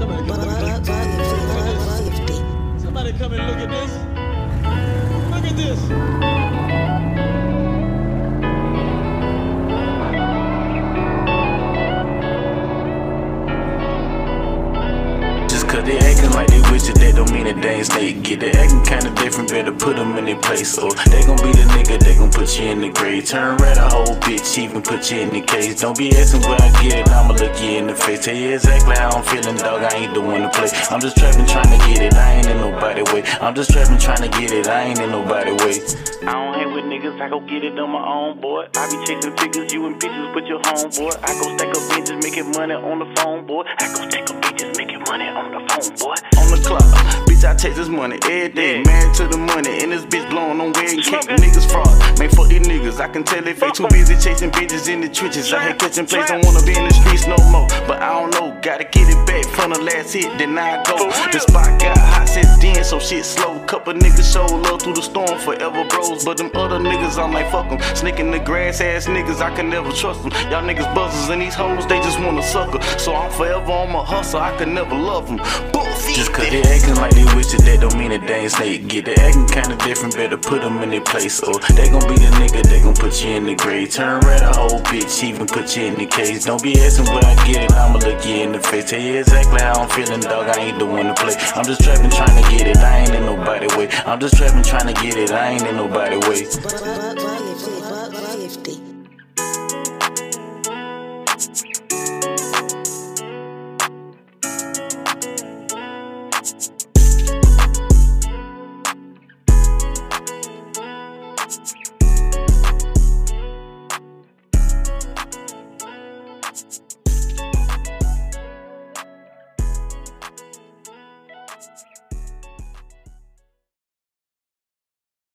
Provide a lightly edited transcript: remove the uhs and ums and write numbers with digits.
Somebody come and look at this. Somebody come and look at this. Look at this. Cause they acting like they wish it, that don't mean that they ain't snake. Get they acting kinda different, better put them in their place. Or they gon' be the nigga, they gon' put you in the grave. Turn red a whole bitch, even put you in the case. Don't be asking where I get it, I'ma look you in the face. Tell you exactly how I'm feeling, dog, I ain't the one to play. I'm just trapping, trying to get it, I ain't in nobody way. I'm just trapping, trying to get it, I ain't in nobody way. I don't hang with niggas, I go get it on my own, boy. I be chasing figures, you and bitches, but your home, boy. I go stack up bitches, making money on the phone, boy. I go stack up bitches, making money on the phone, boy. On the clock, bitch, I take this money every day. Married to the money, and this bitch blowing on wedding cake. Niggas fraud, man, fuck these niggas. I can tell they fake, too busy chasing bitches in the trenches. I hate catching plays, don't wanna be in the streets no more. But I don't know, gotta get it back from the last hit, then I go. The spot got hot since then, so shit slow. Couple niggas show love through the storm, forever bros. But them other niggas, I'm like, fuck them. Snake in the grass ass niggas, I can never trust them. Y'all niggas buzzers and these hoes, they just wanna sucker. So I'm forever on my hustle, I can never love them. Just cause they acting like they wish it, that don't mean that they ain't snake. Get they acting kinda different, better put them in their place. Or they gon' be the nigga, they gon' put you in the grave. Turn red a whole bitch, even put you in the case. Don't be asking where I get it, I'ma look you in the face. Tell you exactly how I'm feeling, dog, I ain't the one to play. I'm just trapping, trying to get it, I ain't in nobody way. I'm just trapping, trying to get it, I ain't in nobody way.